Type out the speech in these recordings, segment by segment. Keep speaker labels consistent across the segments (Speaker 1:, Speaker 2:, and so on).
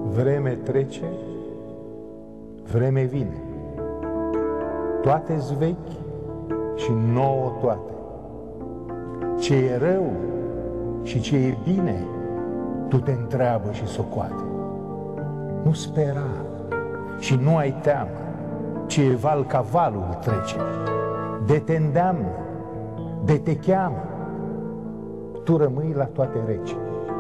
Speaker 1: Vreme trece, vreme vine. Toate-s vechi și nouă toate. Ce e rău și ce e bine, tu te întreabă și socoate. Nu spera și nu ai teamă, ce e val ca valul trece. De te îndeamnă, de te cheamă, tu rămâi la toate rece.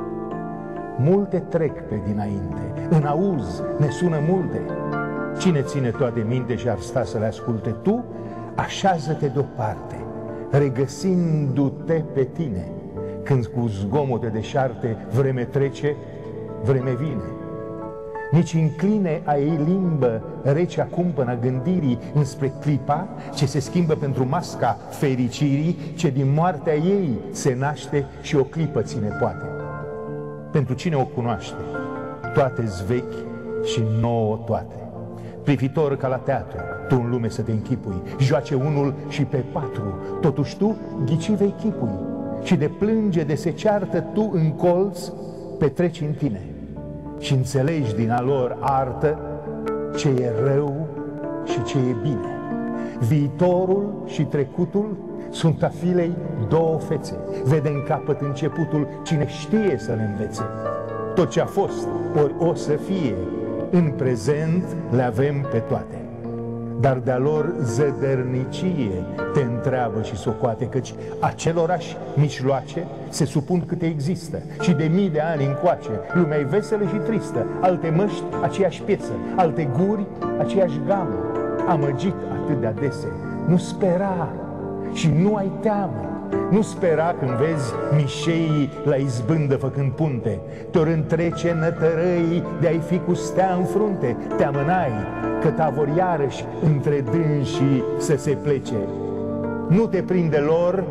Speaker 1: Multe trec pe dinainte, în auz ne sună multe. Cine ține toate minte și ar sta să le asculte? Tu așează-te deoparte, regăsindu-te pe tine. Când cu zgomote deșarte vreme trece, vreme vine. Nici încline a ei limbă rece acum până gândirii înspre clipa ce se schimbă pentru masca fericirii, ce din moartea ei se naște și o clipă ține poate. Pentru cine o cunoaște, toate-s vechi și nouă toate. Privitor ca la teatru, tu în lume să te închipui, joace unul și pe patru, totuși tu ghici vei chipui. Și de plânge, de se ceartă, tu în colț petreci în tine și înțelegi din a lor artă ce e rău și ce e bine. Viitorul și trecutul sunt a filei două fețe. Vede în capăt începutul cine știe să le învețe. Tot ce a fost, ori o să fie, în prezent le avem pe toate. Dar de-a lor zădărnicie te întreabă și socoate, căci acelorași mijloace se supun câte există. Și de mii de ani încoace, lumea e veselă și tristă, alte măști, aceeași piesă, alte guri, aceeași gamă. Amăgit atât de adese, nu spera și nu ai teamă. Nu spera când vezi mișeii la izbândă făcând punte, te-or întrece nătărăii de a-i fi cu stea în frunte. Te amânai că ta-vor iarăși între dânsii să se plece. Nu te prinde lor,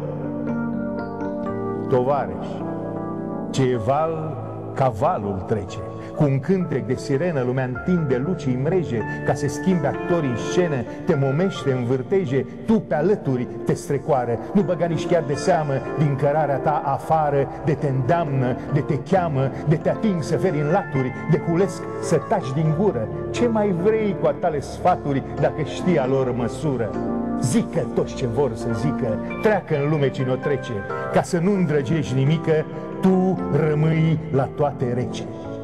Speaker 1: tovarăși, ce e val ca valul trece. Cu un cântec de sirenă lumea întinde lucii mreje, ca se schimbe actorii în scenă, te momește în vârteje, tu pe alături te strecoară. Nu băga nici chiar de seamă din cărarea ta afară, de te îndeamnă, de te cheamă, de te ating să feri în laturi, de hulesc să taci din gură. Ce mai vrei cu a tale sfaturi dacă știi a lor măsură? Zică toți ce vor să zică, treacă în lume cine o trece, ca să nu îndrăgești nimică, tu rămâi la toate rece.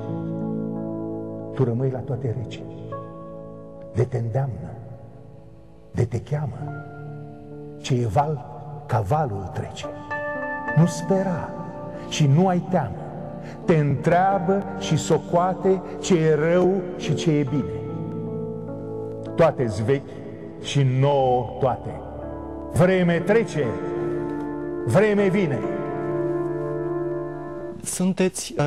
Speaker 1: Tu rămâi la toate rece, de te îndeamnă, de te cheamă, ce e val ca valul trece. Nu spera și nu ai teamă, te întreabă și socoate ce e rău și ce e bine. Toate-s vechi și nouă toate. Vreme trece, vreme vine.
Speaker 2: Sunteți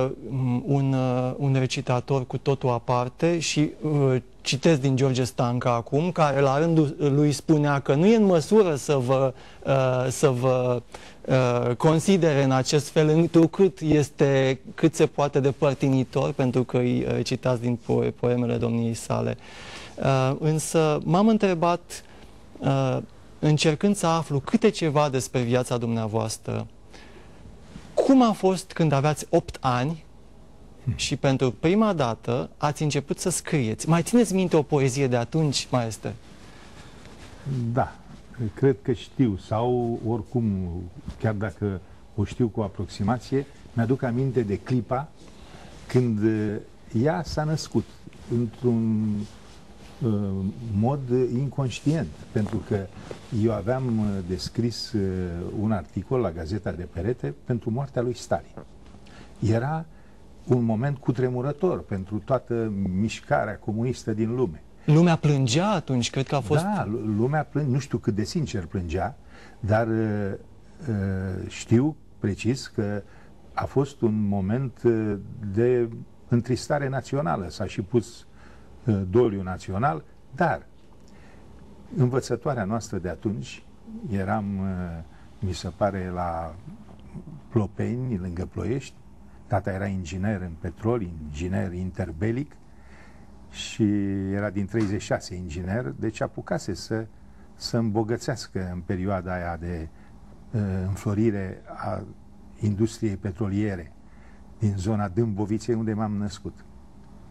Speaker 2: un recitator cu totul aparte și citesc din George Stanca acum, care la rândul lui spunea că nu e în măsură să vă considere în acest fel, întrucât este cât se poate de părtinitor, pentru că îi recitați din poemele domniei sale. Însă m-am întrebat, încercând să aflu câte ceva despre viața dumneavoastră, cum a fost când aveați 8 ani și pentru prima dată ați început să scrieți? Mai țineți minte o poezie de atunci, maestre?
Speaker 1: Da, cred că știu, sau oricum, chiar dacă o știu cu aproximație, mi-aduc aminte de clipa când ea s-a născut într-un mod inconștient, pentru că eu aveam descris un articol la Gazeta de Perete pentru moartea lui Stalin. Era un moment cutremurător pentru toată mișcarea comunistă din lume.
Speaker 2: Lumea plângea atunci, cred că a fost...
Speaker 1: Da, lumea plângea, nu știu cât de sincer plângea, dar știu precis că a fost un moment de întristare națională. S-a și pus doliu național, dar învățătoarea noastră de atunci, eram, mi se pare, la Plopeni, lângă Ploiești, tata era inginer în petrol, inginer interbelic și era din 36 inginer, deci apucase să îmbogățească în perioada aia de înflorire a industriei petroliere din zona Dâmboviței, unde m-am născut.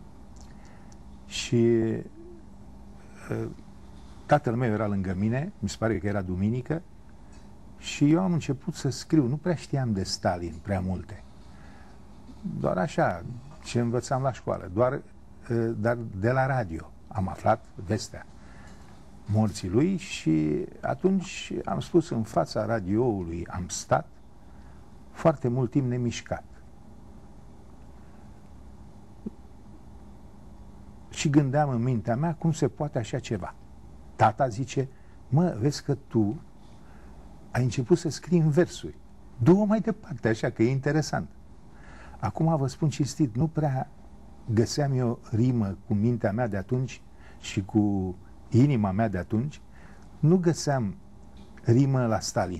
Speaker 1: Și tatăl meu era lângă mine, mi se pare că era duminică, și eu am început să scriu. Nu prea știam de Stalin prea multe. Doar așa, ce învățam la școală. Dar de la radio am aflat vestea morții lui și atunci am spus în fața radioului, am stat foarte mult timp nemișcat. Și gândeam în mintea mea cum se poate așa ceva. Tata zice, mă, vezi că tu ai început să scrii în versuri. Du-o mai departe, așa că e interesant. Acum vă spun cinstit, nu prea găseam eu rimă cu mintea mea de atunci și cu inima mea de atunci, nu găseam rimă la Stalin.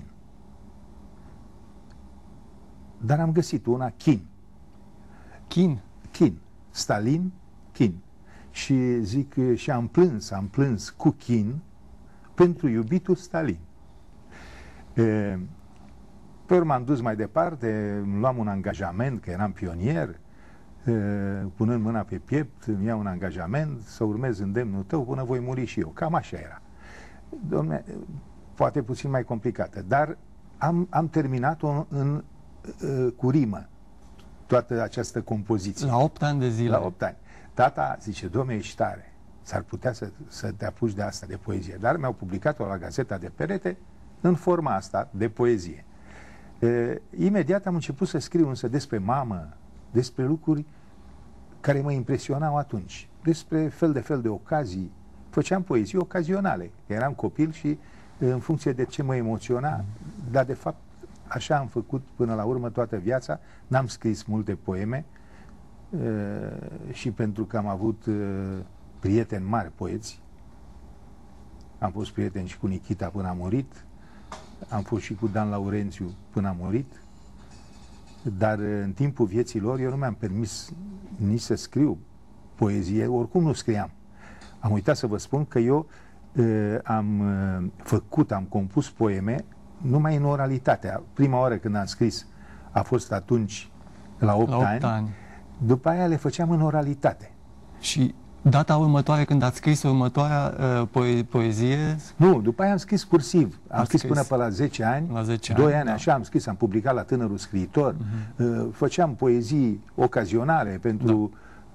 Speaker 1: Dar am găsit una, Chin.
Speaker 2: Chin?
Speaker 1: Chin. Stalin, Chin. Și zic, și am plâns cu chin pentru iubitul Stalin. Pe urmă am dus mai departe, luam un angajament, că eram pionier, punând mâna pe piept, îmi iau un angajament să urmez îndemnul tău până voi muri și eu. Cam așa era. Dom'le, poate puțin mai complicată, dar am terminat-o cu rimă, toată această compoziție.
Speaker 2: La 8 ani de zile.
Speaker 1: La 8 ani. Tata zice, dom'le, ești tare, s-ar putea să te apuci de asta, de poezie. Dar mi-au publicat-o la Gazeta de Perete în forma asta, de poezie. Imediat am început să scriu însă despre mamă, despre lucruri care mă impresionau atunci, despre fel de ocazii. Făceam poezii ocazionale. Eram copil și în funcție de ce mă emoționa, dar de fapt așa am făcut până la urmă toată viața. N-am scris multe poeme și pentru că am avut prieteni mari poeți, am fost prieten și cu Nikita până a murit, am fost și cu Dan Laurențiu până a murit, dar în timpul vieții lor eu nu mi-am permis nici să scriu poezie, oricum nu scriam. Am uitat să vă spun că eu am compus poeme numai în oralitate. Prima oară când am scris a fost atunci la 8 ani. După aia le făceam în oralitate.
Speaker 2: Și data următoare, când ați scris următoarea poezie?
Speaker 1: Nu, după aia am scris cursiv. Am scris până pe la 10 ani. La 10 2 ani, da. Așa am scris, am publicat la Tânărul Scriitor. Făceam poezii ocazionale pentru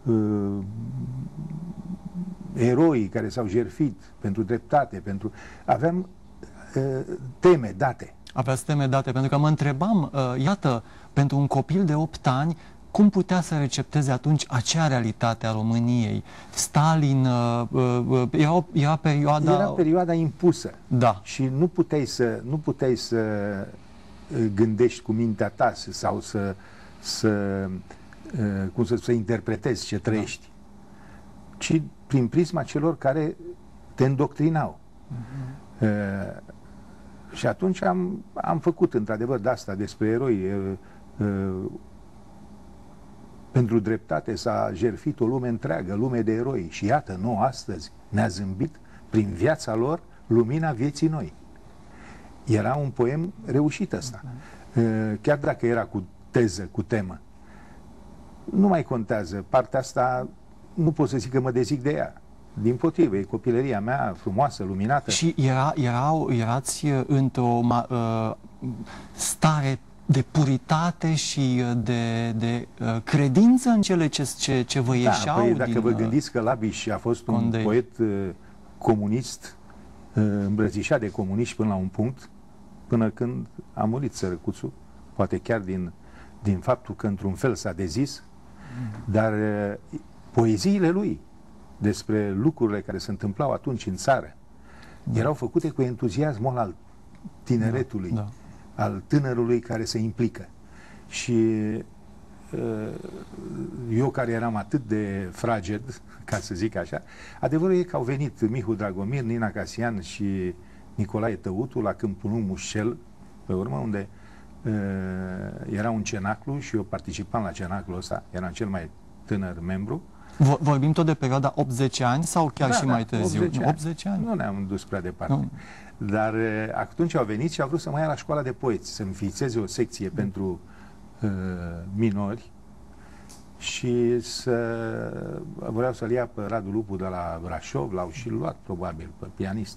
Speaker 1: eroii care s-au jertfit pentru dreptate, aveam teme date.
Speaker 2: Aveați teme date, pentru că mă întrebam, iată, pentru un copil de 8 ani, cum putea să recepteze atunci acea realitate a României? Stalin, era perioada...
Speaker 1: Era perioada impusă.
Speaker 2: Da.
Speaker 1: Și nu puteai să gândești cu mintea ta sau să interpretezi ce trăiești. Da. Ci prin prisma celor care te îndoctrinau. Și atunci am făcut într-adevăr de asta, despre eroi. Pentru dreptate s-a jertfit o lume întreagă, lume de eroi. Și iată, nouă astăzi ne-a zâmbit prin viața lor lumina vieții noi. Era un poem reușit ăsta. Chiar dacă era cu teză, cu temă. Nu mai contează. Partea asta nu pot să zic că mă dezic de ea. Dimpotrivă, e copilăria mea frumoasă, luminată.
Speaker 2: Și erați într-o stare de puritate și de credință în cele ce vă ieșeau
Speaker 1: păi dacă vă gândiți că Labiș a fost un poet comunist, îmbrățișat de comuniști până la un punct, până când a murit sărăcuțul, poate chiar din faptul că într-un fel s-a dezis, dar poeziile lui despre lucrurile care se întâmplau atunci în țară erau făcute cu entuziasmul al tineretului, al tânărului care se implică. Și eu care eram atât de fraged, ca să zic așa, adevărul e că au venit Mihu Dragomir, Nina Casian și Nicolae Tăutu la Câmpul Mușel, pe urmă, unde era un cenaclu și eu participam la cenaclul ăsta, eram cel mai tânăr membru.
Speaker 2: Vorbim tot de perioada 80 ani sau chiar și mai târziu?
Speaker 1: 80 ani. Nu ne-am dus prea departe. Nu. Dar atunci au venit și au vrut să mă ia la școala de poeți, să înființeze o secție pentru minori și vreau să-l ia pe Radu Lupu de la Brașov, l-au și luat probabil pe pianist.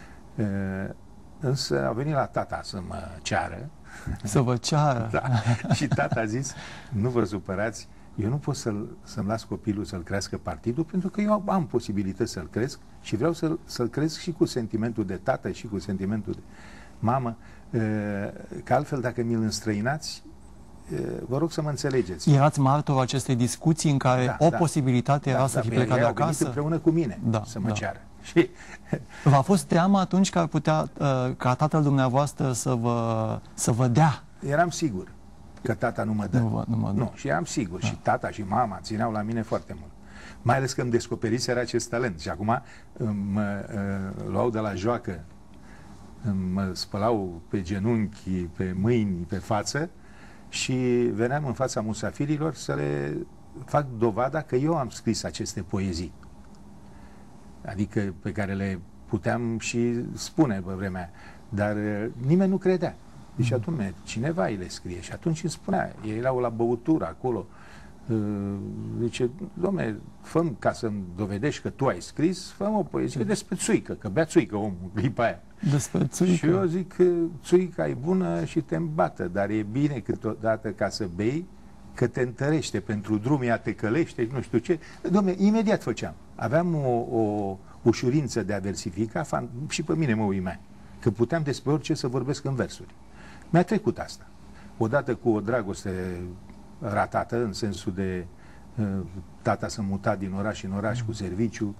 Speaker 1: Însă a venit la tata să mă ceară.
Speaker 2: Să vă ceară?
Speaker 1: Da. Și tata a zis, nu vă supărați, eu nu pot să-mi las copilul să-l crească partidul, pentru că eu am posibilități să-l cresc și vreau să-l cresc și cu sentimentul de tată și cu sentimentul de mamă, că altfel dacă mi-l înstrăinați, vă rog să mă înțelegeți.
Speaker 2: Erați martorul acestei discuții în care posibilitate era să fi plecat de acasă?
Speaker 1: Venit împreună cu mine să mă ceară. Și
Speaker 2: v-a fost teamă atunci că ar putea ca tatăl dumneavoastră să vă dea?
Speaker 1: Eram sigur că tata nu mă dă.
Speaker 2: Nu,
Speaker 1: și eram sigur. Și tata și mama țineau la mine foarte mult. Mai ales că îmi descoperiseră acest talent. Și acum mă luau de la joacă, mă spălau pe genunchi, pe mâini, pe față și veneam în fața musafirilor să le fac dovada că eu am scris aceste poezii. Adică pe care le puteam și spune pe vremea. Dar nimeni nu credea. Deci atunci cineva îi le scrie și atunci îmi spunea, ei erau la băutură acolo, zice, dom'le, fă-mi ca să-mi dovedești că tu ai scris, fă-mi o poezie despre țuică, că bea țuică omul, clipa aia.
Speaker 2: Despre țuică.
Speaker 1: Și eu zic că țuica e bună și te îmbată, dar e bine câteodată ca să bei, că te întărește, pentru drum ea te călește, nu știu ce. Dom'le, imediat făceam. Aveam o ușurință de a versifica și pe mine mă uimea, că puteam despre orice să vorbesc în versuri. Mi-a trecut asta. Odată cu o dragoste ratată, în sensul de tata s-a mutat din oraș în oraș cu serviciu.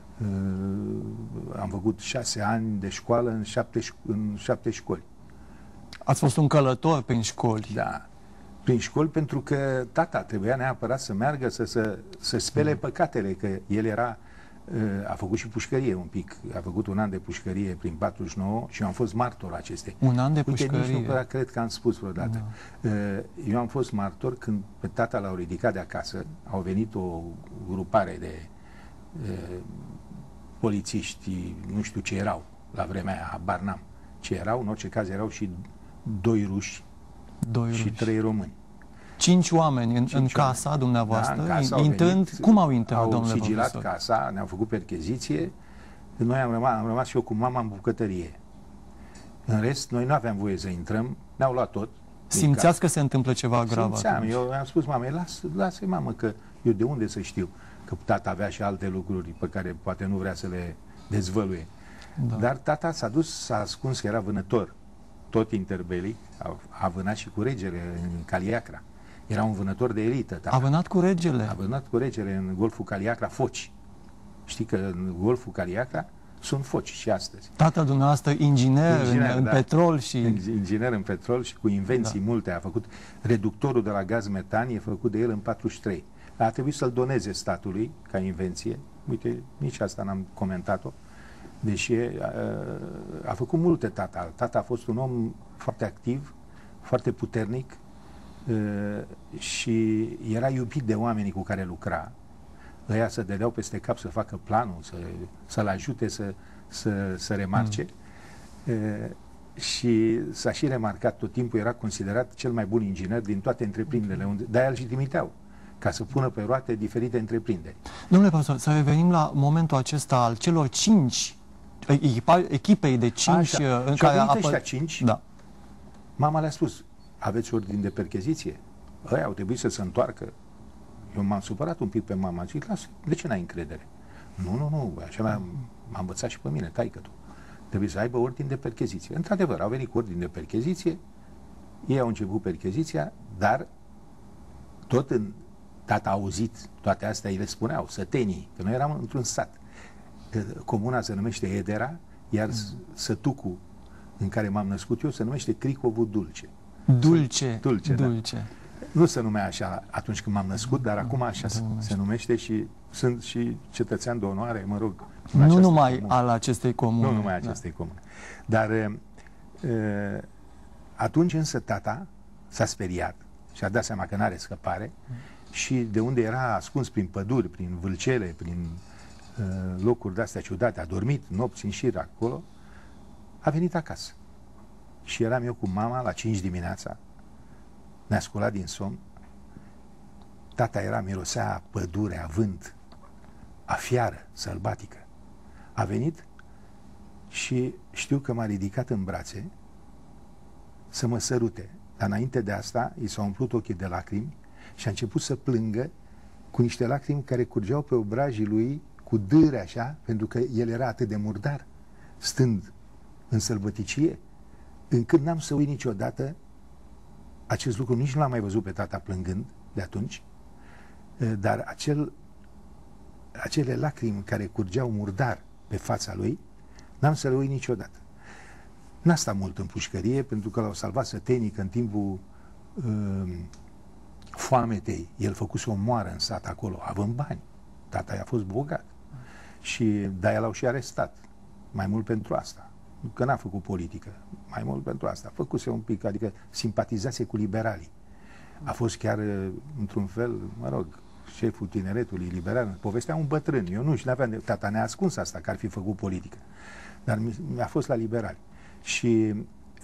Speaker 1: Am făcut 6 ani de școală în 7 școli.
Speaker 2: Ați fost un călător prin școli.
Speaker 1: Da, prin școli, pentru că tata trebuia neapărat să meargă să spele păcatele, că el era... A făcut și pușcărie un pic. A făcut un an de pușcărie prin 49 și eu am fost martor acestei.
Speaker 2: Un an de pușcărie?
Speaker 1: Nici nu cred că am spus vreodată. Da. Eu am fost martor când pe tata l-au ridicat de acasă. Au venit o grupare de polițiști, nu știu ce erau la vremea aia, habar n-am ce erau. În orice caz erau și 2 ruși și 3 români.
Speaker 2: 5 oameni în casa dumneavoastră,
Speaker 1: da, în casa
Speaker 2: intrând, cum au intrat, domnule profesor?
Speaker 1: Au sigilat casa, ne-au făcut percheziție, noi am rămas și eu cu mama în bucătărie. În rest, noi nu aveam voie să intrăm, ne-au luat tot.
Speaker 2: Simțeați că se întâmplă ceva grav atunci?
Speaker 1: Eu am spus mamei, lasă-i mamă, că eu de unde să știu? Că tata avea și alte lucruri pe care poate nu vrea să le dezvăluie. Da. Dar tata s-a dus, s-a ascuns că era vânător, tot interbelic, a vânat și cu regele în Caliacra. Era un vânător de elită.
Speaker 2: A vânat cu regele?
Speaker 1: A vânat cu regele în Golful Caliacra foci. Știi că în Golful Caliacra sunt foci și astăzi.
Speaker 2: Tatăl dumneavoastră inginer în petrol și...
Speaker 1: Inginer în petrol și cu invenții multe. A făcut reductorul de la gaz metan, e făcut de el în 43. A trebuit să-l doneze statului ca invenție. Uite, nici asta n-am comentat-o. Deși a făcut multe tata. Tata a fost un om foarte activ, foarte puternic, și era iubit de oamenii cu care lucra. Ăia să dădeau peste cap să facă planul, să-l ajute să remarce. Și s-a și remarcat tot timpul, era considerat cel mai bun inginer din toate întreprinderile, de-aia îl și trimiteau, ca să pună pe roate diferite întreprinderi.
Speaker 2: Domnule profesor, să revenim la momentul acesta al celor 5, echipei de 5 în care
Speaker 1: ăștia 5, da. Mama le-a spus, aveți ordin de percheziție? Ăia au trebuit să se întoarcă. Eu m-am supărat un pic pe mama. Zic, lasă, de ce n-ai încredere? Nu, așa m-a învățat și pe mine, taică-tu. Trebuie să aibă ordin de percheziție. Într-adevăr, au venit cu ordin de percheziție, ei au început percheziția, dar tot în tata a auzit toate astea, îi le spuneau, sătenii, că noi eram într-un sat. Comuna se numește Edera, iar sătucul în care m-am născut eu se numește Cricovul Dulce.
Speaker 2: Dulce.
Speaker 1: Da. Nu se numea așa atunci când m-am născut, dar acum așa se numește și sunt și cetățean de onoare, mă rog.
Speaker 2: Nu numai al acestei comune.
Speaker 1: Nu numai acestei comune. Dar atunci însă tata s-a speriat și a dat seama că n-are scăpare și de unde era ascuns prin păduri, prin vâlcele, prin locuri de-astea ciudate, a dormit nopți în șir acolo, a venit acasă. Și eram eu cu mama la 5 dimineața, ne-a sculat din somn Tata era, mirosea a pădure, a vânt, a fiară sălbatică. A venit și știu că m-a ridicat în brațe să mă sărute. Dar înainte de asta, i s-au umplut ochii de lacrimi și a început să plângă cu niște lacrimi care curgeau pe obrajii lui cu dâre așa, pentru că el era atât de murdar, stând în sălbăticie, încât n-am să uit niciodată acest lucru. Nici nu l-am mai văzut pe tata plângând de atunci, dar acele lacrimi care curgeau murdar pe fața lui, n-am să le uit niciodată. N-a stat mult în pușcărie, pentru că l-au salvat sătenic în timpul foametei. El făcuse o moară în sat acolo, având bani. Tata i-a fost bogat. Și de-aia l-au și arestat. Mai mult pentru asta. Că n-a făcut politică. Mai mult pentru asta. Făcuse un pic, adică simpatizase cu liberalii. A fost chiar, într-un fel, mă rog, șeful tineretului liberal. Povestea un bătrân. Eu nu știu, tata ne-a ascuns asta, că ar fi făcut politică. Dar mi-a fost la liberali. Și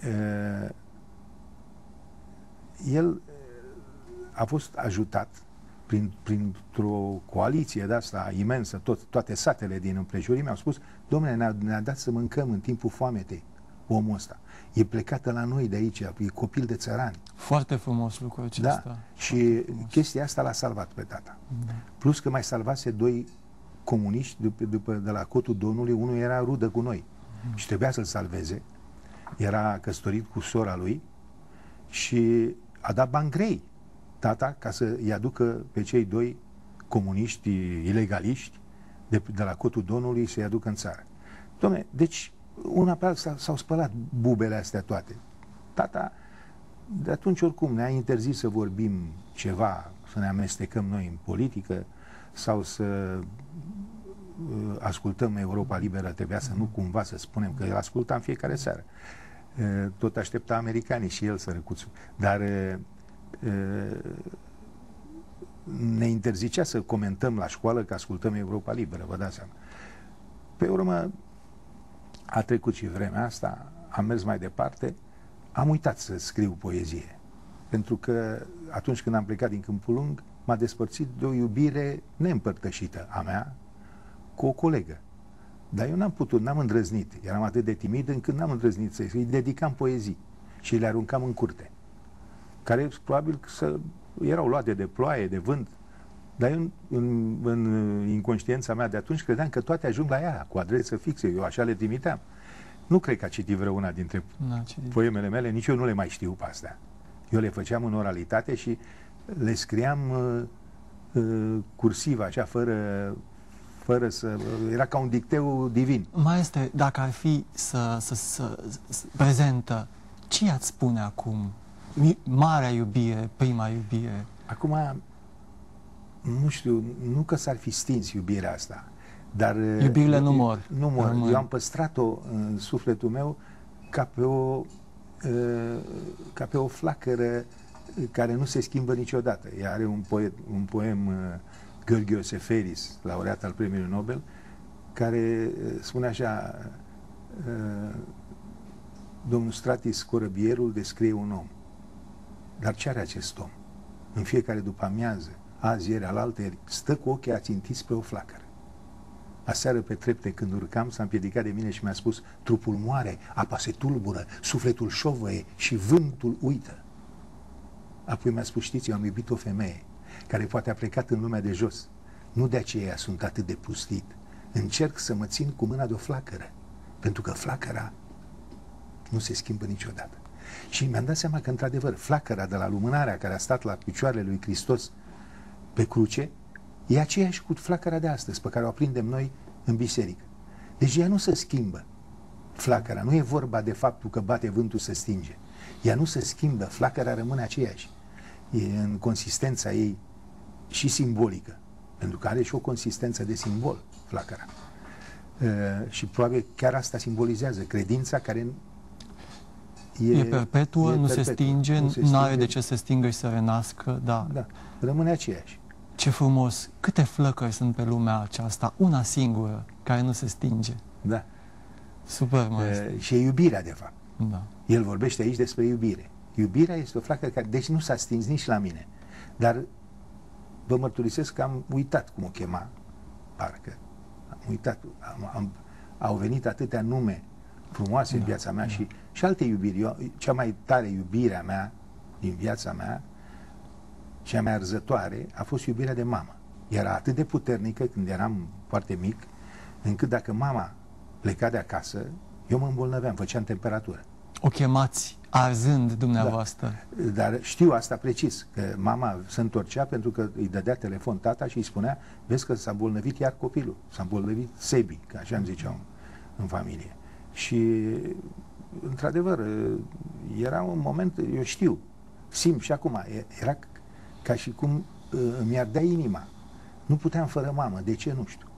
Speaker 1: el a fost ajutat printr-o coaliție de asta imensă, toate satele din împrejurim mi-au spus: domnule, ne-a dat să mâncăm în timpul foametei omul ăsta. E plecată la noi de aici, e copil de țărani.
Speaker 2: Foarte frumos lucrul acesta.
Speaker 1: Da, și chestia asta l-a salvat pe tata. Da. Plus că mai salvase doi comuniști de la Cotul Domnului, unul era rudă cu noi și trebuia să-l salveze. Era căsătorit cu sora lui și a dat bani grei tata ca să-i aducă pe cei doi comuniști ilegaliști de la Cotul Domnului să-i aducă în țară. Dom'le, deci una pe alta s-au spălat bubele astea toate. Tata de atunci oricum ne-a interzis să vorbim ceva, să ne amestecăm noi în politică sau să ascultăm Europa Liberă. Trebuia să nu cumva să spunem, că el asculta în fiecare seară. Tot aștepta americanii și el, sărăcuțul. Dar ne interzicea să comentăm la școală că ascultăm Europa Liberă, vă dați seama. Pe urmă a trecut și vremea asta, am mers mai departe, am uitat să scriu poezie. Pentru că atunci când am plecat din Câmpul Lung, m-a despărțit de o iubire neîmpărtășită a mea cu o colegă. Dar eu n-am putut, n-am îndrăznit. Eram atât de timid încât n-am îndrăznit să îi dedicam poezii și le aruncam în curte, care probabil erau luate de ploaie, de vânt. Dar eu în inconștiența mea de atunci credeam că toate ajung la ea, cu adresă fixă. Eu așa le trimiteam. Nu cred că a citit vreuna dintre poemele mele, nici eu nu le mai știu pe astea. Eu le făceam în oralitate și le scriam cursiv, așa, fără să... Era ca un dicteu divin.
Speaker 2: Maestre, dacă ar fi prezentă, ce ați spune acum? Marea iubire, prima iubire.
Speaker 1: Acum, nu știu, nu că s-ar fi stins iubirea asta, dar...
Speaker 2: Iubirile nu mor.
Speaker 1: Nu mor. Eu am păstrat-o în sufletul meu ca pe o flacără care nu se schimbă niciodată. Ea are un poem, Gheorghe Seferis, laureat al Premiului Nobel, care spune așa: domnul Stratis Corăbierul descrie un om. Dar ce are acest om? În fiecare după amiază, azi, ieri, alaltă, stă cu ochii ațintiți spre o flacără. Aseară pe trepte când urcam s-a împiedicat de mine și mi-a spus: trupul moare, apa se tulbură, sufletul șovăie și vântul uită. Apoi mi-a spus: știți, eu am iubit o femeie care poate a plecat în lumea de jos. Nu de aceea sunt atât de pustit. Încerc să mă țin cu mâna de o flacără, pentru că flacăra nu se schimbă niciodată. Și mi-am dat seama că, într-adevăr, flacăra de la lumânarea care a stat la picioarele lui Hristos pe cruce e aceeași cu flacăra de astăzi, pe care o aprindem noi în biserică. Deci ea nu se schimbă. Flacăra, nu e vorba de faptul că bate vântul să stinge. Ea nu se schimbă, flacăra rămâne aceeași. E în consistența ei și simbolică, pentru că are și o consistență de simbol, flacăra. Și probabil chiar asta simbolizează credința care
Speaker 2: e perpetuă, nu se stinge, nu are de ce să stingă și să renască, da.
Speaker 1: Da, rămâne aceeași.
Speaker 2: Ce frumos! Câte flăcări sunt pe lumea aceasta, una singură, care nu se stinge.
Speaker 1: Da.
Speaker 2: Super, maestre.
Speaker 1: Și e iubirea, de fapt.
Speaker 2: Da.
Speaker 1: El vorbește aici despre iubire. Iubirea este o flacără care, deci nu s-a stins nici la mine. Dar vă mărturisesc că am uitat cum o chema, parcă. Am uitat. Au venit atâtea nume frumoase în viața mea și alte iubiri. Cea mai tare iubire a mea din viața mea, cea mai arzătoare, a fost iubirea de mamă. Era atât de puternică când eram foarte mic, încât dacă mama pleca de acasă, eu mă îmbolnăveam, făceam temperatură.
Speaker 2: O chemați arzând dumneavoastră.
Speaker 1: Da, dar știu asta precis, că mama se întorcea pentru că îi dădea telefon tata și îi spunea, vezi că s-a îmbolnăvit iar copilul, s-a îmbolnăvit Sebi, că așa îmi ziceau în familie. Și, într-adevăr, era un moment, eu știu, simt și acum, era ca și cum îmi ardea inima. Nu puteam fără mamă, de ce nu știu.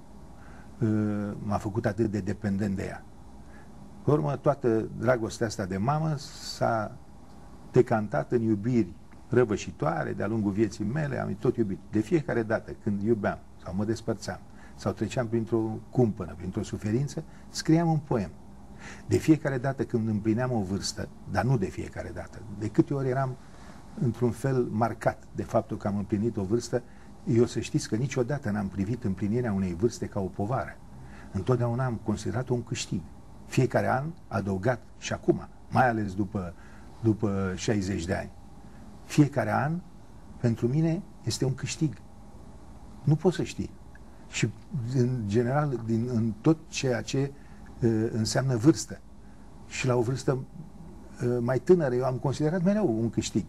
Speaker 1: M-a făcut atât de dependent de ea. Pe urmă, toată dragostea asta de mamă s-a decantat în iubiri răvășitoare de-a lungul vieții mele, am tot iubit. De fiecare dată când iubeam sau mă despărțeam sau treceam printr-o cumpănă, printr-o suferință, scriam un poem. De fiecare dată când împlineam o vârstă, dar nu de fiecare dată, de câte ori eram într-un fel marcat de faptul că am împlinit o vârstă, eu să știți că niciodată n-am privit împlinirea unei vârste ca o povară. Întotdeauna am considerat-o un câștig. Fiecare an adăugat și acum, mai ales după 60 de ani. Fiecare an, pentru mine, este un câștig. Nu poți să știi. Și, în general, în tot ceea ce înseamnă vârstă. Și la o vârstă mai tânără, eu am considerat mereu un câștig.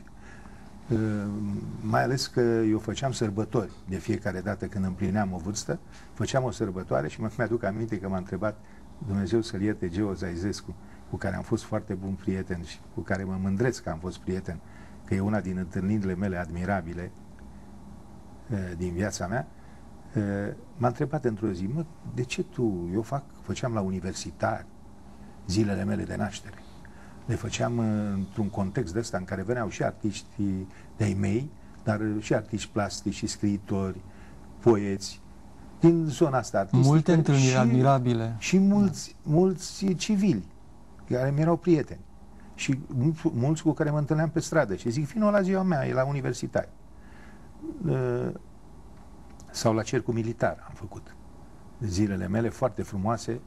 Speaker 1: Mai ales că eu făceam sărbători de fiecare dată când împlineam o vârstă, făceam o sărbătoare și mi-aduc aminte că m-a întrebat Dumnezeu să-l ierte Geo Zaizescu, cu care am fost foarte bun prieten și cu care mă mândresc că am fost prieten, că e una din întâlnirile mele admirabile din viața mea. M-a întrebat într-o zi, mă, de ce tu, făceam la universitar zilele mele de naștere. Le făceam într-un context de ăsta în care veneau și artiști de-ai mei, dar și artiști plastici și scriitori, poeți, din zona asta artistică.
Speaker 2: Multe întâlniri admirabile.
Speaker 1: Și mulți civili, care mi erau prieteni. Și mulți cu care mă întâlneam pe stradă. Și zic, vino la ziua mea, e la universitar. Sau la cercul militar am făcut. Zilele mele foarte frumoase.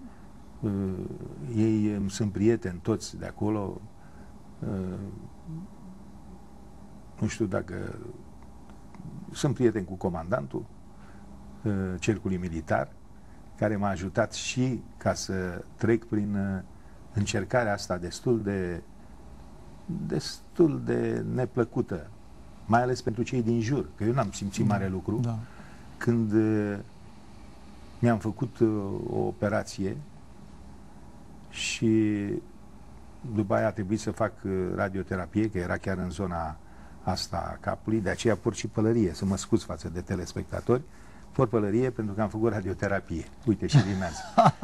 Speaker 1: Ei sunt prieteni toți de acolo. Nu știu dacă sunt prieteni cu comandantul cercului militar, care m-a ajutat și ca să trec prin încercarea asta destul de neplăcută, mai ales pentru cei din jur, că eu n-am simțit mare lucru. Da. Când mi-am făcut o operație și după aia a trebuit să fac radioterapie, că era chiar în zona asta a capului, de aceea port și pălărie, să mă scuz față de telespectatori, port pălărie pentru că am făcut radioterapie. Uite, și rimează.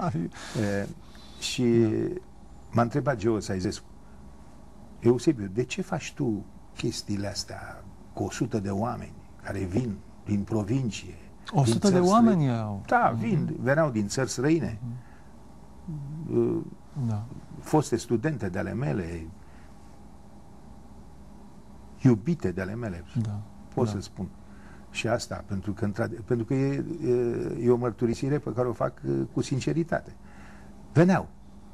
Speaker 1: Și m-a întrebat Geo Zaizescu, Eusebiu, de ce faci tu chestiile astea cu 100 de oameni care vin din provincie?
Speaker 2: 100 de oameni erau?
Speaker 1: Da, veneau din țări străine.
Speaker 2: Da.
Speaker 1: Foste studente de ale mele, iubite de ale mele, pot să spun. Și asta, pentru că e o mărturisire pe care o fac cu sinceritate. Veneau.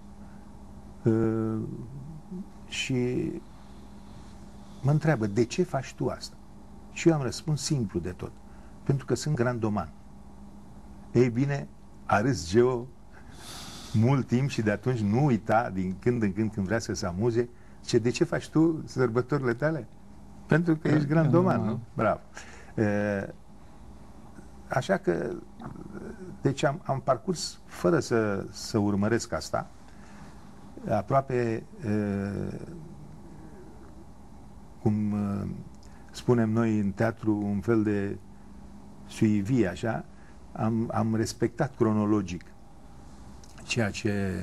Speaker 1: Și mă întreabă, de ce faci tu asta? Și eu am răspuns simplu de tot. Pentru că sunt grandoman. Ei bine, a râs Geo mult timp și de atunci nu uita, din când în când vrea să se amuze, zice, de ce faci tu sărbătorile tale? Pentru că ești grandoman, nu? Bravo. Așa că, deci am parcurs, fără să urmăresc asta, aproape, cum spunem noi în teatru, un fel de suivie, așa, am respectat cronologic ceea ce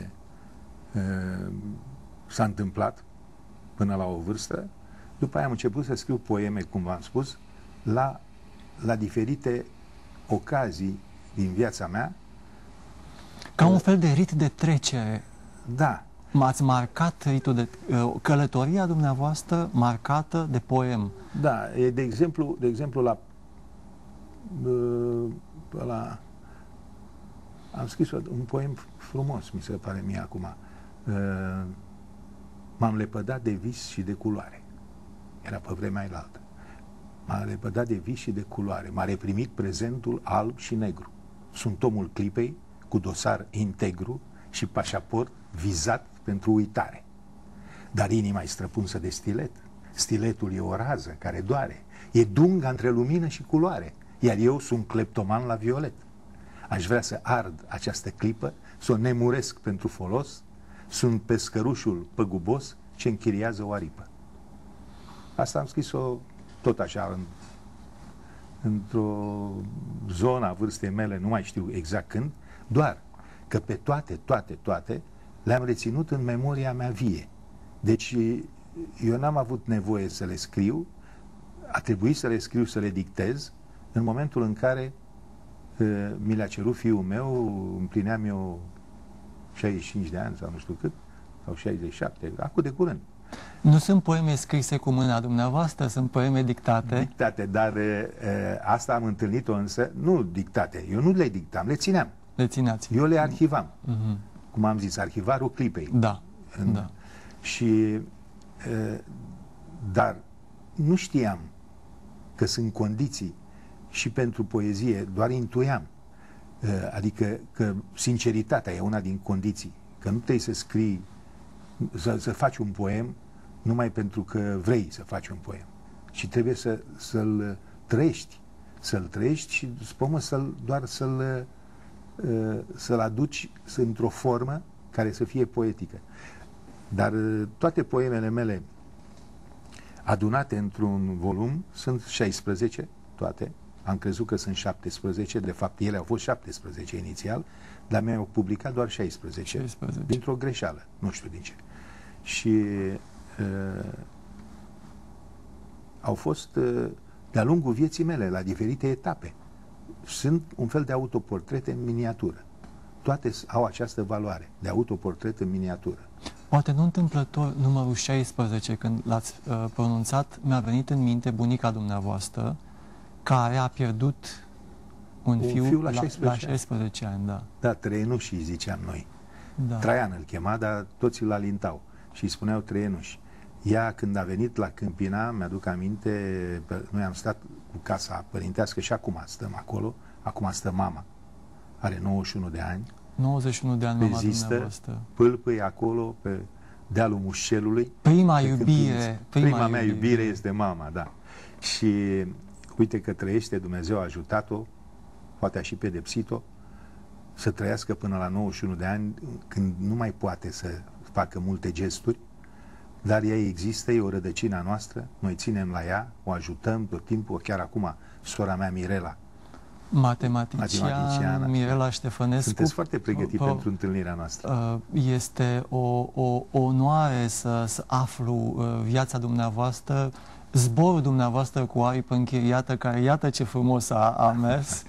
Speaker 1: s-a întâmplat până la o vârstă. După aia am început să scriu poeme, cum v-am spus, la diferite ocazii din viața mea.
Speaker 2: Ca un fel de rit de trecere.
Speaker 1: Da.
Speaker 2: M-ați marcat ritul de călătoria dumneavoastră marcată de poem.
Speaker 1: Da, de exemplu ăla, am scris un poem frumos, mi se pare mie acum. M-am lepădat de vis și de culoare. Era pe vremea ailaltă. M-a lepădat de vis și de culoare. M-a reprimit prezentul alb și negru. Sunt omul clipei cu dosar integru și pașaport vizat pentru uitare. Dar inima e străpunsă de stilet. Stiletul e o rază care doare. E dunga între lumină și culoare. Iar eu sunt cleptoman la violet. Aș vrea să ard această clipă, să o nemuresc pentru folos. Sunt pescărușul păgubos ce închiriază o aripă. Asta am scris-o tot așa, într-o zonă a vârstei mele, nu mai știu exact când, doar că pe toate le-am reținut în memoria mea vie. Deci eu n-am avut nevoie să le scriu, a trebuit să le scriu, să le dictez, în momentul în care mi le-a cerut fiul meu, împlineam eu 65 de ani sau nu știu cât, sau 67, acum de curând.
Speaker 2: Nu sunt poeme scrise cu mâna dumneavoastră, sunt poeme dictate?
Speaker 1: Dictate, dar asta am întâlnit-o însă, nu dictate, eu nu le dictam, le țineam.
Speaker 2: Le țineați?
Speaker 1: Eu le arhivam. Cum am zis, arhivarul clipei.
Speaker 2: Da, da.
Speaker 1: Și, dar nu știam că sunt condiții și pentru poezie, doar intuiam. Adică că sinceritatea e una din condiții. Că nu trebuie să scrii, să faci un poem numai pentru că vrei să faci un poem. Și trebuie să-l trăiești. Să-l trăiești și doar să-l aduci într-o formă care să fie poetică. Dar toate poemele mele adunate într-un volum sunt 16, toate. Am crezut că sunt 17, de fapt ele au fost 17 inițial, dar mi-au publicat doar 16. Dintr-o greșeală, nu știu din ce. Și au fost de-a lungul vieții mele, la diferite etape. Sunt un fel de autoportrete în miniatură. Toate au această valoare, de autoportret în miniatură.
Speaker 2: Poate nu întâmplător numărul 16, când l-ați pronunțat, mi-a venit în minte bunica dumneavoastră, care a pierdut un fiu la 16 ani. Da.
Speaker 1: Da, Trăienuși îi ziceam noi. Da. Traian îl chema, dar toți îl alintau și îi spuneau Trăienuși. Ea, când a venit la Câmpina, mi-aduc aminte, noi am stat cu casa părintească și acum stăm acolo, acum stă mama. Are 91 de ani.
Speaker 2: 91 de ani, mama dumneavoastră.
Speaker 1: Pâlpâi acolo, pe dealul Mușelului.
Speaker 2: Prima iubire.
Speaker 1: Prima mea iubire este mama, da. Și uite că trăiește, Dumnezeu a ajutat-o, poate a și pedepsit-o, să trăiască până la 91 de ani, când nu mai poate să facă multe gesturi, dar ea există, e o rădăcină noastră, noi ținem la ea, o ajutăm tot timpul, chiar acum, sora mea Mirela,
Speaker 2: matematician Mirela Ștefănescu.
Speaker 1: Sunteți foarte pregătit pentru întâlnirea noastră.
Speaker 2: Este o onoare să aflu viața dumneavoastră, zborul dumneavoastră cu aripă închiriată, care iată ce frumos a mers.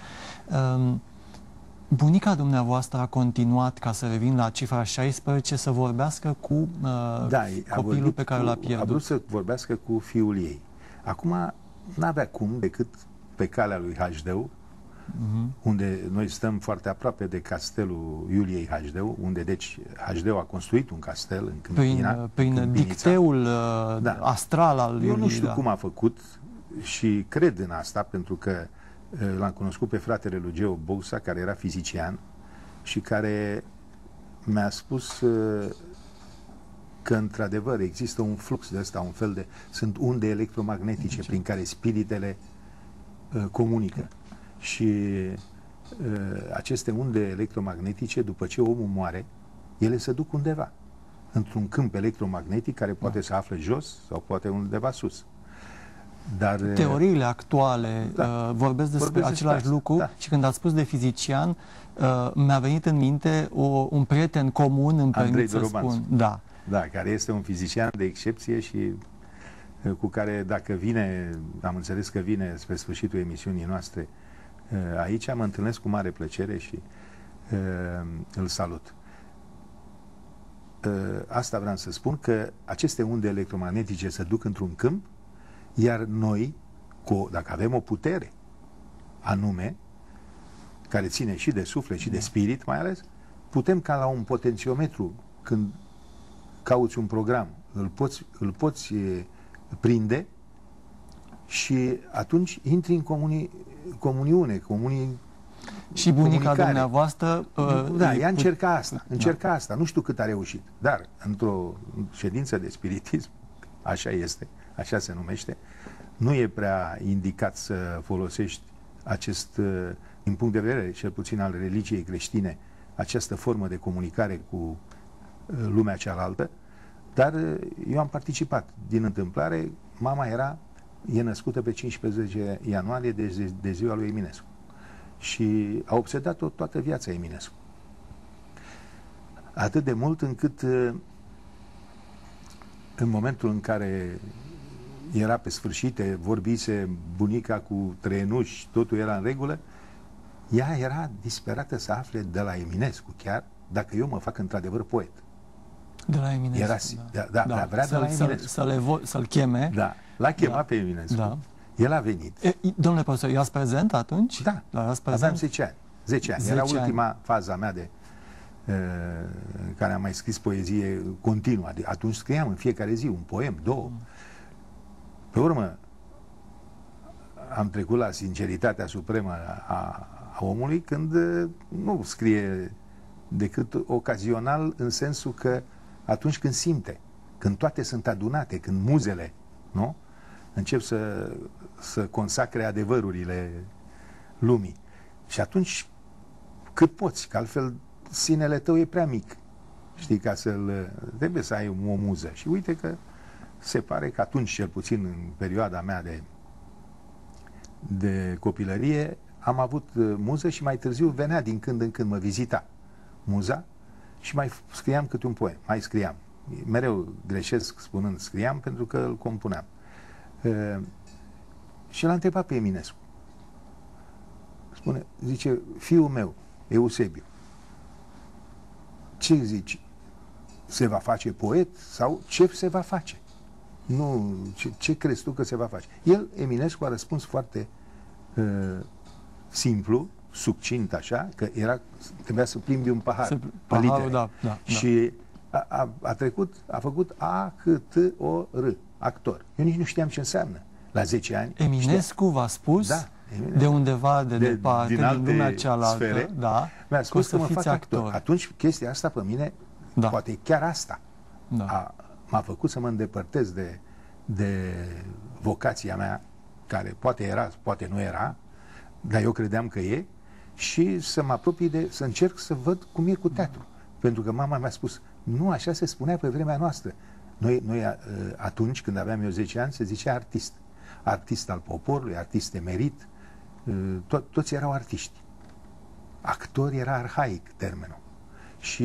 Speaker 2: Bunica dumneavoastră a continuat, ca să revin la cifra 16, să vorbească cu copilul pe care l-a pierdut.
Speaker 1: A vrut să vorbească cu fiul ei. Acum n-avea cum decât pe calea lui Hajdeu, unde noi stăm foarte aproape de castelul Iuliei Hajdeu, unde deci Hajdeu a construit un castel în Câmpina.
Speaker 2: Prin dicteul astral al Iuliei.
Speaker 1: Eu nu știu cum a făcut și cred în asta, pentru că l-am cunoscut pe fratele lui Geo Bousa, care era fizician și care mi-a spus că într-adevăr există un flux de ăsta, un fel de... sunt unde electromagnetice prin care spiritele comunică. Și aceste unde electromagnetice, după ce omul moare, ele se duc undeva, într-un câmp electromagnetic care poate să afle jos sau poate undeva sus. Dar
Speaker 2: teoriile actuale vorbesc despre același lucru, da. Și când ați spus de fizician, mi-a venit în minte un prieten comun, îmi permit să spun. Da.
Speaker 1: Da, care este un fizician de excepție și cu care, dacă vine, am înțeles că vine spre sfârșitul emisiunii noastre aici, mă întâlnesc cu mare plăcere și îl salut. Asta vreau să spun, că aceste unde electromagnetice se duc într-un câmp, iar noi, dacă avem o putere anume, care ține și de suflet și de spirit mai ales, putem ca la un potențiometru, când cauți un program, îl poți prinde și atunci intri în comuniune,
Speaker 2: și bunica dumneavoastră...
Speaker 1: Da, ea încerca asta. Nu știu cât a reușit, dar într-o ședință de spiritism, așa este, așa se numește, nu e prea indicat să folosești acest, din punct de vedere, cel puțin al religiei creștine, această formă de comunicare cu lumea cealaltă, dar eu am participat din întâmplare. Mama e născută pe 15 ianuarie de ziua lui Eminescu și a obsedat-o toată viața Eminescu. Atât de mult încât în momentul în care era pe sfârșite, vorbise bunica cu Trăienuși, totul era în regulă, ea era disperată să afle de la Eminescu chiar dacă eu mă fac într-adevăr poet.
Speaker 2: De la Eminescu,
Speaker 1: vrea de la Eminescu.
Speaker 2: Să-l cheme.
Speaker 1: Da, l-a chemat pe Eminescu. Da. El a venit.
Speaker 2: Domnule profesor, i-ați prezent atunci?
Speaker 1: Da, aveam 10 ani. 10 ani. Era ultima faza mea în care am mai scris poezie continuă. Atunci scriam în fiecare zi un poem, 2. Pe urmă am trecut la sinceritatea supremă a omului când nu scrie decât ocazional, în sensul că atunci când simte, când toate sunt adunate, când muzele, nu? Încep să consacre adevărurile lumii. Și atunci cât poți, că altfel sinele tău e prea mic. Știi, trebuie să ai o muză. Și uite că se pare că atunci, cel puțin în perioada mea de copilărie, am avut muză și mai târziu venea din când în când, mă vizita muza și mai scriam câte un poem. Mai scriam. Mereu greșesc spunând scriam pentru că îl compuneam. Și l-a întrebat pe Eminescu. Zice, fiul meu, Eusebiu, ce zici? Se va face poet sau ce se va face? Nu, ce crezi tu că se va face? Eminescu, a răspuns foarte simplu, succint așa, că trebuia să plimbi un pahar.
Speaker 2: Da.
Speaker 1: Și a făcut A-C-T-O-R, actor. Eu nici nu știam ce înseamnă. La 10 ani.
Speaker 2: Eminescu v-a spus?
Speaker 1: Da.
Speaker 2: De undeva de departe, din lumea cealaltă,
Speaker 1: sfere,
Speaker 2: da,
Speaker 1: mi-a spus că mă fac
Speaker 2: actor.
Speaker 1: Atunci chestia asta pe mine, poate chiar asta, m-a făcut să mă îndepărtez de vocația mea, care poate era, poate nu era, dar eu credeam că e, și să mă apropii să încerc să văd cum e cu teatru. Pentru că mama mi-a spus, nu așa se spunea pe vremea noastră. Noi atunci, când aveam eu 10 ani, se zicea artist. Artist al poporului, artist emerit, toți erau artiști. Actor era arhaic termenul. Și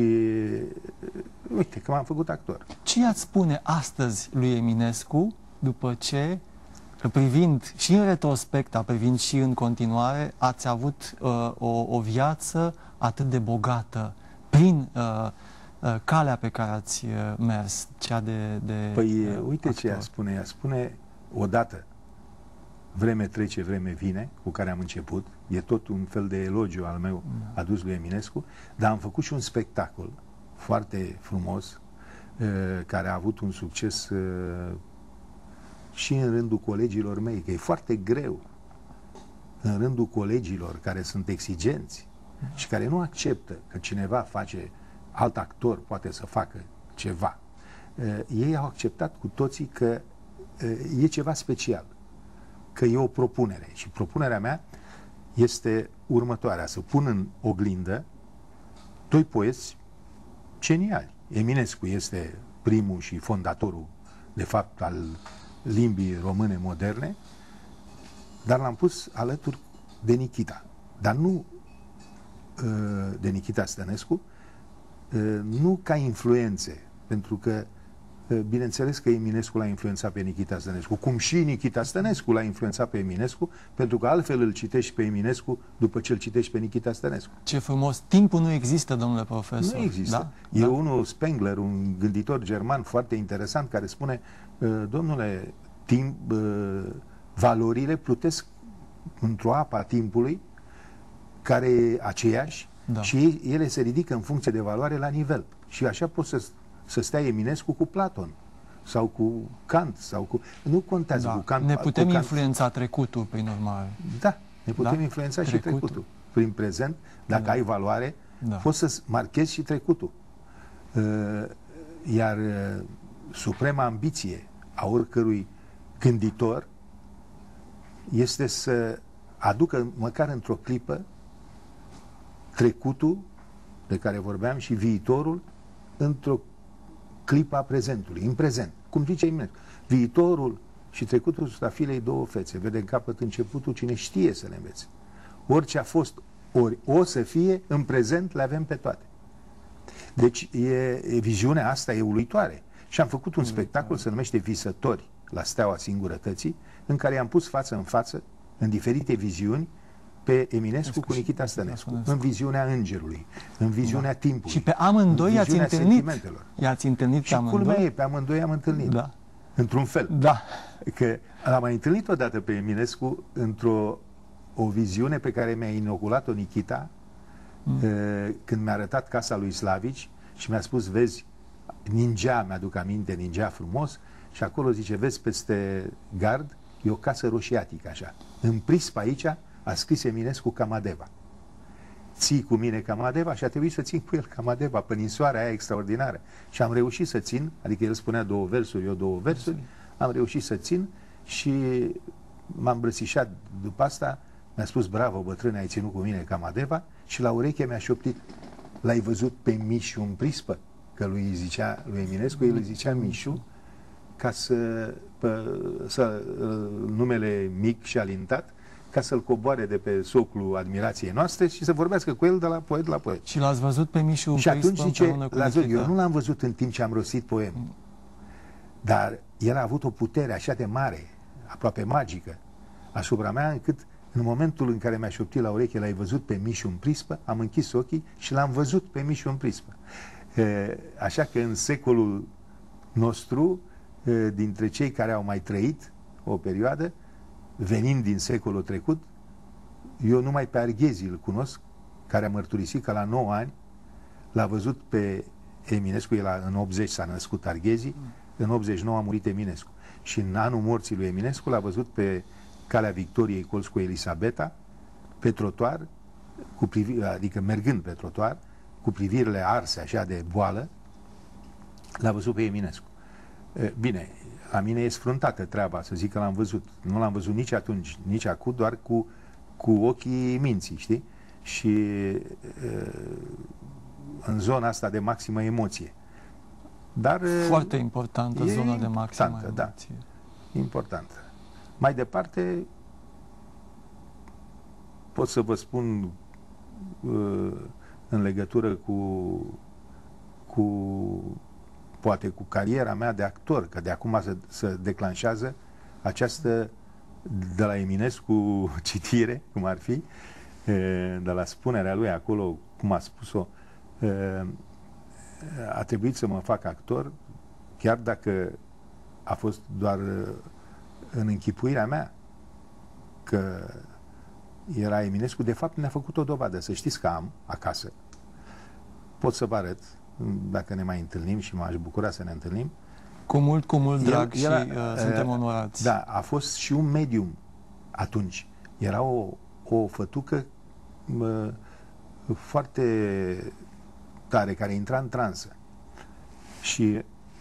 Speaker 1: uite că m-am făcut actor.
Speaker 2: Ce i-ați spune astăzi lui Eminescu, după ce, privind și în retrospect, privind și în continuare, ați avut o viață atât de bogată prin calea pe care ați mers, cea de
Speaker 1: Păi uite
Speaker 2: actor.
Speaker 1: Ce ea spune. Ea spune, odată, vreme trece, vreme vine, cu care am început. E tot un fel de elogiu al meu adus lui Eminescu, dar am făcut și un spectacol foarte frumos, care a avut un succes și în rândul colegilor mei, că e foarte greu în rândul colegilor care sunt exigenți și care nu acceptă că cineva face, alt actor poate să facă ceva. Ei au acceptat cu toții că e ceva special, că e o propunere. Și propunerea mea este următoarea: să pun în oglindă doi poeți geniali. Eminescu este primul și fondatorul, de fapt, al limbii române moderne, dar l-am pus alături de Nikita. Dar nu de Nikita Stănescu, nu ca influențe, pentru că bineînțeles că Eminescu l-a influențat pe Nikita Stănescu, cum și Nikita Stănescu l-a influențat pe Eminescu, pentru că altfel îl citești pe Eminescu după ce îl citești pe Nikita Stănescu.
Speaker 2: Ce frumos! Timpul nu există, domnule profesor.
Speaker 1: Nu există. Da? E unul, Spengler, un gânditor german foarte interesant, care spune, domnule, valorile plutesc într-o apă a timpului care e aceeași,
Speaker 2: Da.
Speaker 1: și ele se ridică în funcție de valoare la nivel. Și așa poți să stea Eminescu cu Platon sau cu Kant sau cu... Nu contează cu Kant.
Speaker 2: Ne putem
Speaker 1: cu Kant.
Speaker 2: influența trecutul, prin urmare.
Speaker 1: Da, ne putem influența și trecutul. Prin prezent, dacă ai valoare, poți să marchezi și trecutul. Iar suprema ambiție a oricărui gânditor este să aducă măcar într-o clipă trecutul de care vorbeam și viitorul într-o clipă a prezentului, în prezent. Cum zice Eminescu, viitorul și trecutul sunt afilei două fețe. Vede în capăt începutul cine știe să le învețe. Orice a fost, ori o să fie, în prezent le avem pe toate. Deci viziunea asta e uluitoare. Și am făcut un spectacol, se numește Visători la Steaua Singurătății, în care i-am pus față în față, în diferite viziuni, pe Eminescu cu Nichita Stănescu, în viziunea îngerului, în viziunea timpului.
Speaker 2: Și pe amândoi i-ați întâlnit? I-ați întâlnit
Speaker 1: și culmea e, pe amândoi am întâlnit.
Speaker 2: Da.
Speaker 1: Într-un fel.
Speaker 2: Da.
Speaker 1: Că l-am mai întâlnit odată pe Eminescu într-o viziune pe care mi-a inoculat-o Nichita când mi-a arătat casa lui Slavici și mi-a spus, vezi, ningea, mi-aduc aminte, ningea frumos, și acolo zice, vezi, peste gard e o casă roșiatică așa. În prispa aici a scris Eminescu Camadeva. Ții cu mine Camadeva, și a trebuit să țin cu el Camadeva, păninsoarea aia extraordinară. Și am reușit să țin, adică el spunea 2 versuri, eu 2 versuri, am reușit să țin și m-am îmbrățișat după asta, mi-a spus, bravo bătrâne, ai ținut cu mine Camadeva, și la ureche mi-a șoptit, l-ai văzut pe Mișu în prispă? Că lui Eminescu, el îi zicea Mișu, ca numele mic și alintat, ca să-l coboare de pe soclul admirației noastre și să vorbească cu el de la poet la poet.
Speaker 2: Și l-ați văzut pe Mișu în
Speaker 1: și atunci zice, eu nu l-am văzut în timp ce am rostit poemul, dar el a avut o putere așa de mare, aproape magică, asupra mea, încât în momentul în care mi-a șoptit la ureche, l-ai văzut pe Mișu în prispă, am închis ochii și l-am văzut pe Mișu în prispă. Așa că în secolul nostru, dintre cei care au mai trăit o perioadă, venind din secolul trecut, eu numai pe Arghezi îl cunosc, care a mărturisit că la 9 ani l-a văzut pe Eminescu, în 80 s-a născut Arghezi, în 89 a murit Eminescu. Și în anul morții lui Eminescu l-a văzut pe Calea Victoriei, colț cu Elisabeta, pe trotuar, adică mergând pe trotuar, cu privirile arse așa de boală, l-a văzut pe Eminescu. Bine, la mine e sfruntată treaba să zic că l-am văzut. Nu l-am văzut nici atunci, nici acum, doar cu ochii minții, știi? Și în zona asta de maximă emoție. Dar
Speaker 2: foarte importantă zona de maximă emoție.
Speaker 1: Da, importantă. Mai departe, pot să vă spun în legătură poate cu cariera mea de actor, că de acum se declanșează această, de la Eminescu, citire, cum ar fi, de la spunerea lui acolo, cum a spus-o, a trebuit să mă fac actor, chiar dacă a fost doar în închipuirea mea că era Eminescu. De fapt, ne-a făcut o dovadă. Să știți că am acasă, pot să vă arăt, dacă ne mai întâlnim, și m-aș bucura să ne întâlnim.
Speaker 2: Cu mult drag și suntem onorați.
Speaker 1: Da, a fost și un medium atunci. Era o fătucă foarte tare, care intra în transă. Și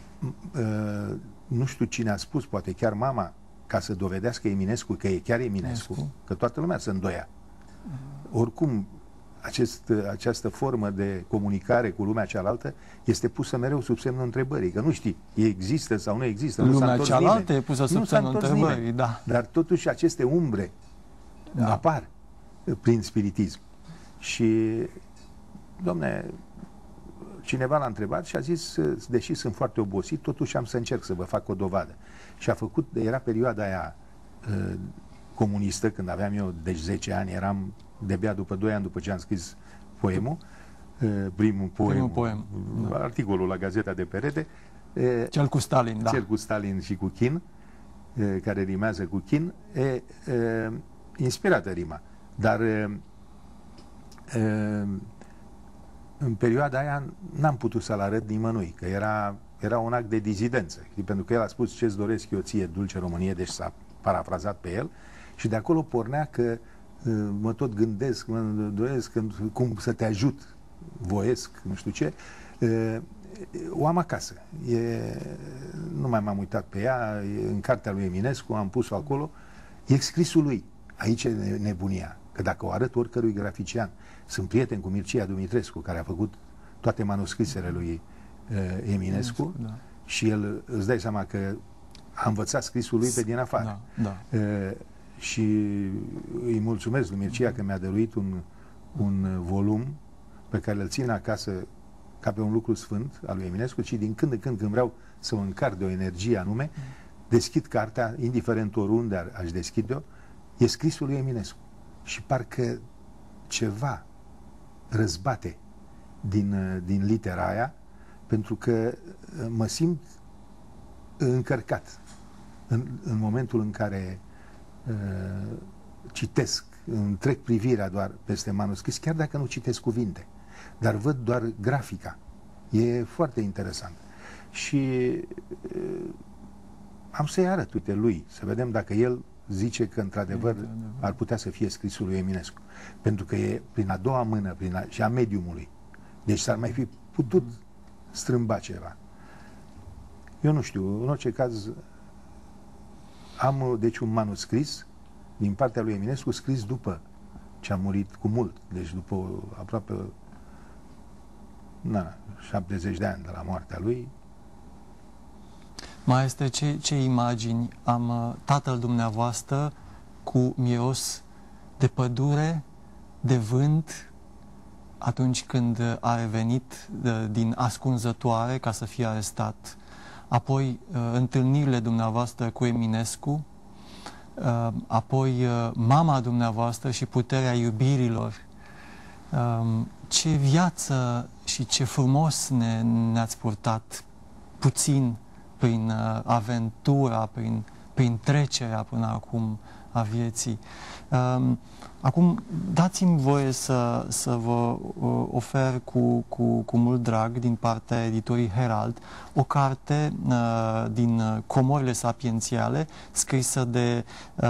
Speaker 1: nu știu cine a spus, poate chiar mama, ca să dovedească Eminescu că e chiar Eminescu, că toată lumea se îndoia. Oricum, această formă de comunicare cu lumea cealaltă este pusă mereu sub semnul întrebării, că nu știi, există sau nu există.
Speaker 2: Lumea cealaltă e pusă sub semnul întrebării, da.
Speaker 1: Dar totuși aceste umbre apar prin spiritism. Și, domne, cineva l-a întrebat și a zis, deși sunt foarte obosit, totuși am să încerc să vă fac o dovadă. Și a făcut, era perioada aia comunistă, când aveam eu, deci 10 ani, eram de-abia după 2 ani după ce am scris poemul, primul poem, articolul la Gazeta de Perete.
Speaker 2: Cel cu Stalin, da.
Speaker 1: Cel cu Stalin și cu Chin, care rimează cu Chin. inspirată rima, dar în perioada aia n-am putut să-l arăt nimănui, că era un act de dizidență, pentru că el a spus ce-ți doresc eu ție, dulce Românie, deci s-a parafrazat pe el și de acolo pornea că mă tot gândesc, mă doresc cum să te ajut, voiesc, nu știu ce, o am acasă. Nu mai m-am uitat pe ea, în cartea lui Eminescu, am pus-o acolo, e scrisul lui. Aici e nebunia, că dacă o arăt oricărui grafician, sunt prieten cu Mircea Dumitrescu, care a făcut toate manuscrisele lui Eminescu, da. Și el, îți dai seama că a învățat scrisul lui pe din afară.
Speaker 2: Da.
Speaker 1: Și îi mulțumesc lui Mircea că mi-a dăruit un volum pe care îl țin acasă ca pe un lucru sfânt al lui Eminescu, și din când în când vreau să mă încarc de o energie anume, deschid cartea, indiferent oriunde aș deschide-o, e scrisul lui Eminescu. Și parcă ceva răzbate din litera aia, pentru că mă simt încărcat în momentul în care citesc, îmi trec privirea doar peste manuscris, chiar dacă nu citesc cuvinte, dar văd doar grafica. E foarte interesant. Și am să-i arăt, uite, lui, să vedem dacă el zice că într-adevăr ar putea să fie scrisul lui Eminescu. Pentru că e prin a doua mână, și a mediumului. Deci s-ar mai fi putut strâmba ceva. Eu nu știu, în orice caz am deci un manuscris din partea lui Eminescu scris după ce a murit cu mult, deci după aproape 70 de ani de la moartea lui.
Speaker 2: Maestre, ce imagini am tatăl dumneavoastră cu miros de pădure, de vânt, atunci când a revenit din ascunzătoare ca să fie arestat. Apoi întâlnirile dumneavoastră cu Eminescu, apoi mama dumneavoastră și puterea iubirilor. Ce viață și ce frumos ne-ați purtat puțin prin aventura, prin trecerea până acum a vieții. Acum, dați-mi voie să vă ofer cu mult drag din partea editorii Herald o carte din Comorile Sapiențiale, scrisă de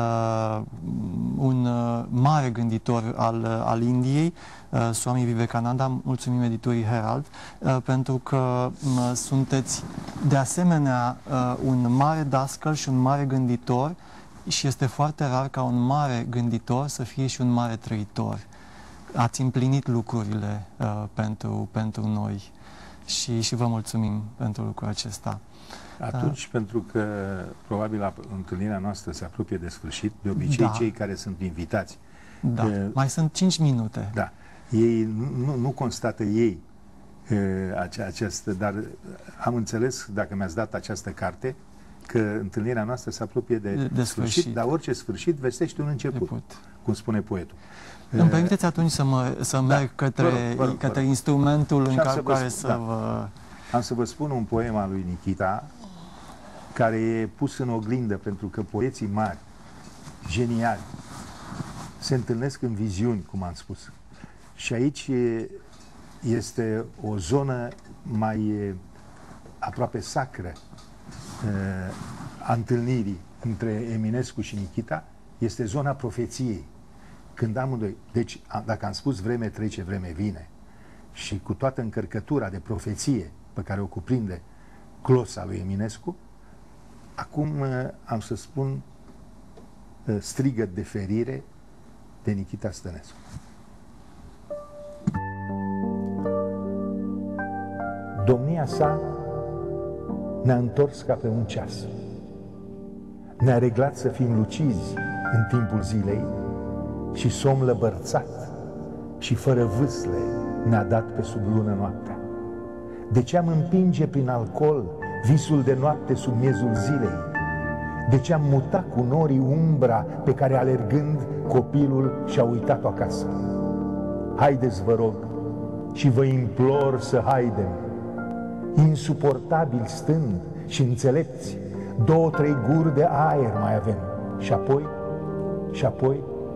Speaker 2: un mare gânditor al Indiei, Swami Vivekananda. Mulțumim editorii Herald pentru că sunteți de asemenea un mare dascăl și un mare gânditor, și este foarte rar ca un mare gânditor să fie și un mare trăitor. Ați împlinit lucrurile pentru noi și vă mulțumim pentru lucrul acesta.
Speaker 1: Atunci, pentru că probabil întâlnirea noastră se apropie de sfârșit, de obicei cei care sunt invitați.
Speaker 2: Da, mai sunt 5 minute.
Speaker 1: Da, ei nu constată ei această, dar am înțeles, dacă mi-ați dat această carte, că întâlnirea noastră se apropie de sfârșit, dar orice sfârșit vestește un început, cum spune poetul.
Speaker 2: Îmi permiteți atunci să merg către instrumentul în care să vă...
Speaker 1: Am să vă spun un poem al lui Nikita, care e pus în oglindă, pentru că poeții mari, geniali, se întâlnesc în viziuni, cum am spus. Și aici este o zonă mai aproape sacră a întâlnirii între Eminescu și Nikita, este zona profeției. Când amândoi, deci dacă am spus vreme trece, vreme vine, și cu toată încărcătura de profeție pe care o cuprinde glosa lui Eminescu, acum am să spun strigăt de ferire de Nikita Stănescu. Domnia sa ne-a întors ca pe un ceas. Ne-a reglat să fim lucizi în timpul zilei și somn lăbărțat și fără vâsle ne-a dat pe sub lună noaptea. De ce am împinge prin alcool visul de noapte sub miezul zilei? De ce am mutat cu norii umbra pe care alergând copilul și-a uitat-o acasă? Haideți, vă rog, și vă implor să haidem, insuportabil stând și înțelepți, 2-3 guri de aer mai avem. Și apoi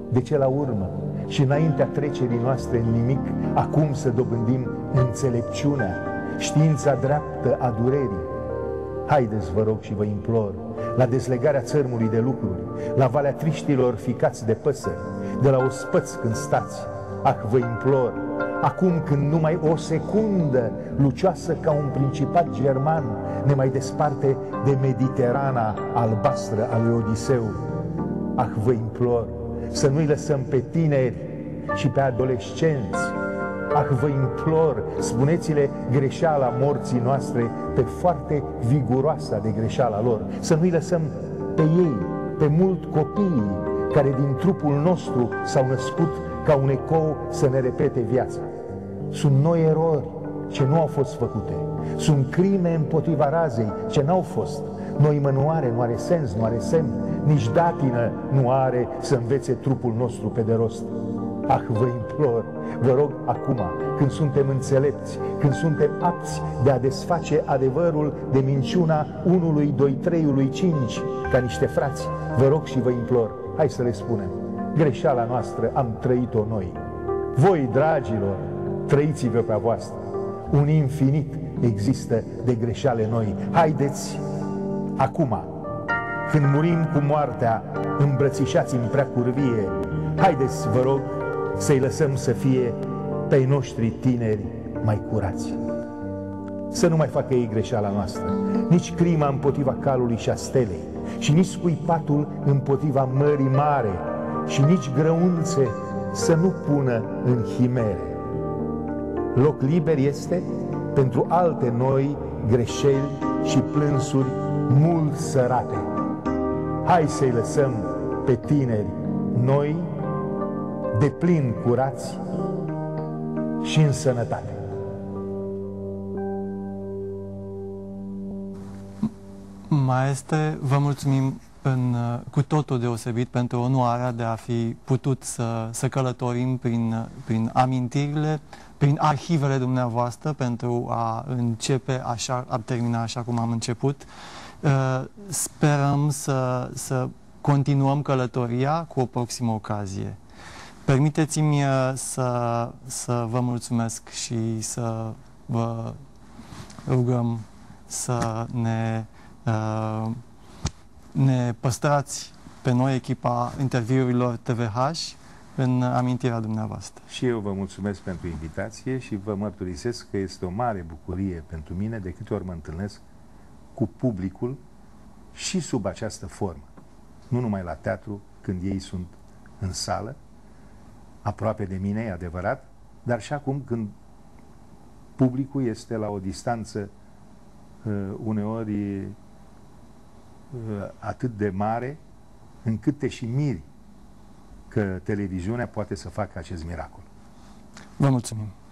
Speaker 1: De ce la urmă și înaintea trecerii noastre în nimic, acum să dobândim înțelepciunea, știința dreaptă a durerii? Haideți, vă rog și vă implor, la dezlegarea țărmului de lucruri, la valea triștilor ficați de păsări, de la ospăț când stați, vă implor, acum când numai o secundă lucioasă ca un principat german ne mai desparte de Mediterana albastră a lui Odiseu, vă implor, să nu-i lăsăm pe tineri și pe adolescenți. Vă implor, spuneți-le greșeala morții noastre pe foarte viguroasa de greșeala lor. Să nu-i lăsăm pe ei, pe mult copiii care din trupul nostru s-au născut ca un ecou să ne repete viața. Sunt noi erori ce nu au fost făcute. Sunt crime împotriva razei ce n-au fost. Noimă nu are, nu are sens, nu are semn. Nici datină nu are să învețe trupul nostru pe de rost. Vă implor, vă rog acum, când suntem înțelepți, când suntem apți de a desface adevărul de minciuna 1, 2, 3, 5, ca niște frați, vă rog și vă implor, hai să le spunem, greșeala noastră am trăit-o noi. Voi, dragilor, trăiți-vă pe a voastră. Un infinit există de greșeale noi. Haideți, acum, când murim cu moartea, îmbrățișați în prea curvie, haideți, vă rog, să-i lăsăm să fie pe-ai noștri tineri mai curați. Să nu mai facă ei greșeala noastră, nici crima împotriva calului și a stelei, și nici scuipatul împotriva mării mare, și nici grăunțe să nu pună în chimere. Loc liber este pentru alte noi greșeli și plânsuri mult sărate. Hai să-i lăsăm pe tineri noi deplin curați și în sănătate.
Speaker 2: Maestre, vă mulțumim cu totul deosebit pentru onoarea de a fi putut să călătorim prin amintirile, prin arhivele dumneavoastră pentru a începe așa, a termina așa cum am început. Sperăm să continuăm călătoria cu o proximă ocazie. Permiteți-mi să vă mulțumesc și să vă rugăm să ne păstrați pe noi, echipa interviurilor TVH, în amintirea dumneavoastră.
Speaker 1: Și eu vă mulțumesc pentru invitație și vă mărturisesc că este o mare bucurie pentru mine de câte ori mă întâlnesc cu publicul și sub această formă. Nu numai la teatru, când ei sunt în sală, aproape de mine, e adevărat, dar și acum când publicul este la o distanță uneori atât de mare, încât te și miri că televiziunea poate să facă acest miracol.
Speaker 2: Vă mulțumim!